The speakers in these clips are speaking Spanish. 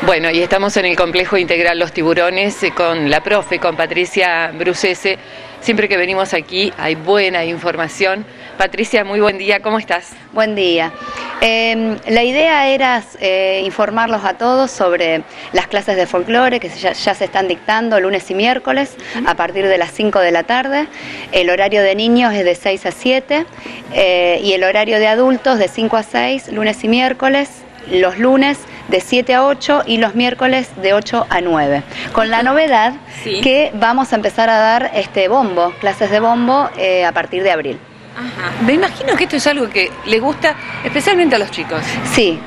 Bueno, y estamos en el Complejo Integral Los Tiburones con la profe, con Patricia Brucese. Siempre que venimos aquí hay buena información. Patricia, muy buen día, ¿cómo estás? Buen día. La idea era informarlos a todos sobre las clases de folclore que ya se están dictando lunes y miércoles a partir de las 5 de la tarde. El horario de niños es de 6 a 7 y el horario de adultos de 5 a 6, lunes y miércoles, los lunes de 7 a 8 y los miércoles de 8 a 9. Con la novedad que vamos a empezar a dar clases de bombo a partir de abril. Ajá. Me imagino que esto es algo que le gusta especialmente a los chicos. Sí.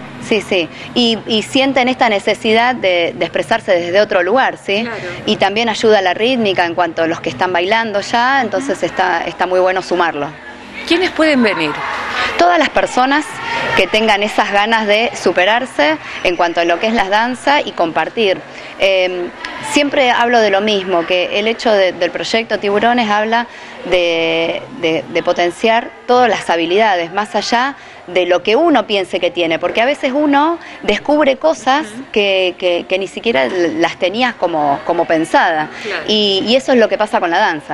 Y sienten esta necesidad de expresarse desde otro lugar, ¿sí? Claro. Y también ayuda a la rítmica en cuanto a los que están bailando ya, entonces está muy bueno sumarlo. ¿Quiénes pueden venir? Todas las personas que tengan esas ganas de superarse en cuanto a lo que es la danza y compartir. Siempre hablo de lo mismo, que el hecho del proyecto Tiburones habla de potenciar todas las habilidades, más allá de lo que uno piense que tiene, porque a veces uno descubre cosas que ni siquiera las tenías como pensada, claro. Y eso es lo que pasa con la danza.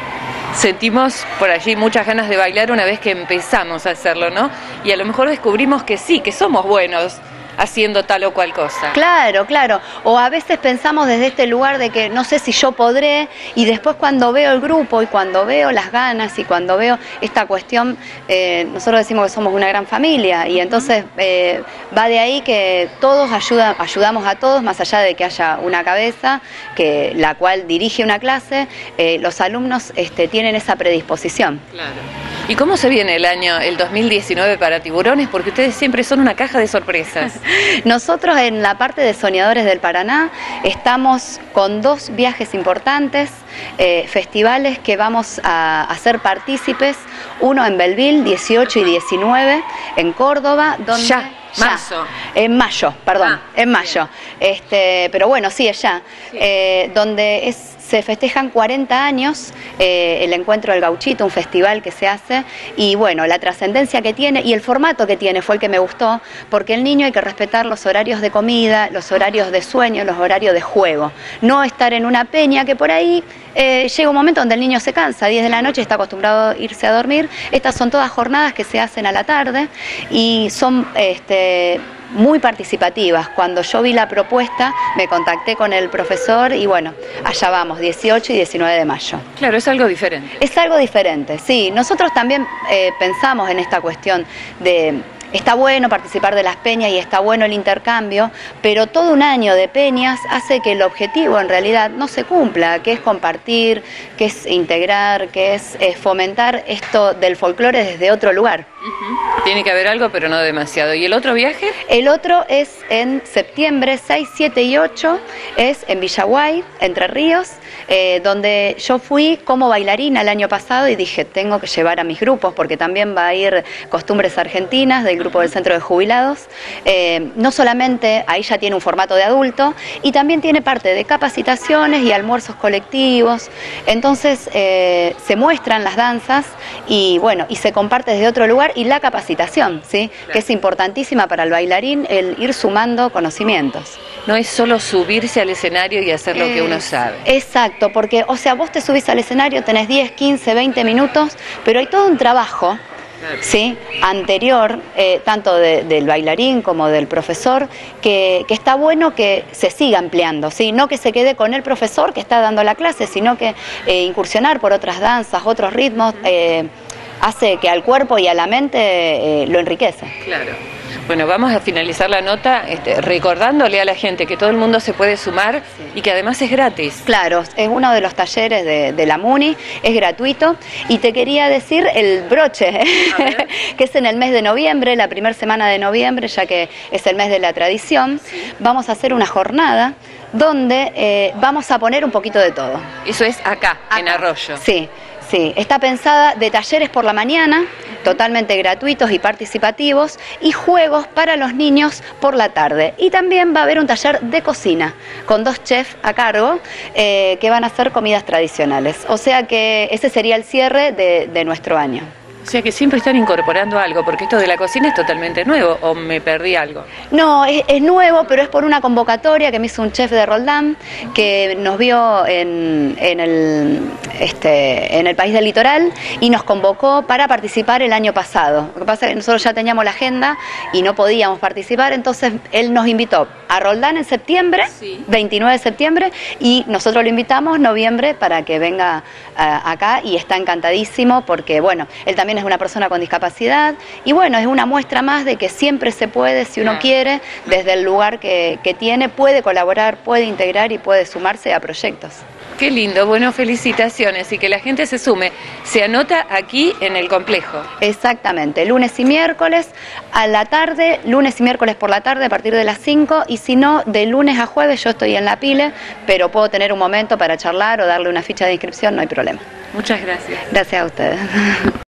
Sentimos por allí muchas ganas de bailar una vez que empezamos a hacerlo, ¿no? Y a lo mejor descubrimos que sí, que somos buenos haciendo tal o cual cosa. Claro. O a veces pensamos desde este lugar de que no sé si yo podré, y después cuando veo el grupo y cuando veo las ganas y cuando veo esta cuestión, nosotros decimos que somos una gran familia y entonces va de ahí que todos ayudamos a todos, más allá de que haya una cabeza la cual dirige una clase, los alumnos tienen esa predisposición. Claro. ¿Y cómo se viene el 2019 para Tiburones? Porque ustedes siempre son una caja de sorpresas. Nosotros en la parte de Soñadores del Paraná estamos con 2 viajes importantes, festivales que vamos a hacer partícipes, uno en Belleville, 18 y 19, en Córdoba, donde... Marzo. En mayo, perdón, en mayo. Pero bueno, sí, es ya. Sí. Donde se festejan 40 años el Encuentro del Gauchito, un festival que se hace, y bueno, la trascendencia que tiene y el formato que tiene fue el que me gustó, porque el niño hay que respetar los horarios de comida, los horarios de sueño, los horarios de juego. No estar en una peña que por ahí llega un momento donde el niño se cansa, a 10 de la noche está acostumbrado a irse a dormir. Estas son todas jornadas que se hacen a la tarde y son muy participativas. Cuando yo vi la propuesta me contacté con el profesor y bueno, allá vamos, 18 y 19 de mayo. Claro, es algo diferente. Es algo diferente, sí. Nosotros también pensamos en esta cuestión de... Está bueno participar de las peñas y está bueno el intercambio, pero todo un año de peñas hace que el objetivo en realidad no se cumpla, que es compartir, que es integrar, que es fomentar esto del folclore desde otro lugar. Tiene que haber algo, pero no demasiado. ¿Y el otro viaje? El otro es en septiembre 6, 7 y 8, es en Villaguay, Entre Ríos, donde yo fui como bailarina el año pasado y dije, tengo que llevar a mis grupos, porque también va a ir Costumbres Argentinas del grupo del Centro de Jubilados. No solamente, ahí ya tiene un formato de adulto, y también tiene parte de capacitaciones y almuerzos colectivos. Entonces se muestran las danzas y bueno, y se comparte desde otro lugar, y la capacitación, ¿sí? Claro. Que es importantísima para el bailarín, el ir sumando conocimientos. No es solo subirse al escenario y hacer lo que uno sabe. Exacto, porque, o sea, vos te subís al escenario, tenés 10, 15, 20 minutos, pero hay todo un trabajo, ¿sí? Anterior, tanto del bailarín como del profesor, que está bueno que se siga ampliando, ¿sí? No que se quede con el profesor que está dando la clase, sino que incursionar por otras danzas, otros ritmos, hace que al cuerpo y a la mente lo enriquece. Claro. Bueno, vamos a finalizar la nota recordándole a la gente que todo el mundo se puede sumar y que además es gratis. Claro, es uno de los talleres de la MUNI, es gratuito. Y te quería decir el broche, que es en el mes de noviembre, la primera semana de noviembre, ya que es el mes de la tradición. Vamos a hacer una jornada donde vamos a poner un poquito de todo. Eso es acá, en Arroyo. Sí. Sí, está pensada de talleres por la mañana, totalmente gratuitos y participativos, y juegos para los niños por la tarde. Y también va a haber un taller de cocina con 2 chefs a cargo que van a hacer comidas tradicionales. O sea que ese sería el cierre de nuestro año. O sea que siempre están incorporando algo, porque esto de la cocina es totalmente nuevo, ¿o me perdí algo? No, es nuevo, pero es por una convocatoria que me hizo un chef de Roldán, que nos vio en el país del litoral y nos convocó para participar el año pasado. Lo que pasa es que nosotros ya teníamos la agenda y no podíamos participar, entonces él nos invitó a Roldán en septiembre, sí. 29 de septiembre, y nosotros lo invitamos en noviembre para que venga acá, y está encantadísimo porque, bueno, él también es una persona con discapacidad y, bueno, es una muestra más de que siempre se puede, si uno quiere, desde el lugar que tiene, puede colaborar, puede integrar y puede sumarse a proyectos. Qué lindo, bueno, felicitaciones, y que la gente se sume. Se anota aquí en el complejo. Exactamente, lunes y miércoles a la tarde, lunes y miércoles por la tarde a partir de las 5, y si no, de lunes a jueves yo estoy en La Pile, pero puedo tener un momento para charlar o darle una ficha de inscripción, no hay problema. Muchas gracias. Gracias a ustedes.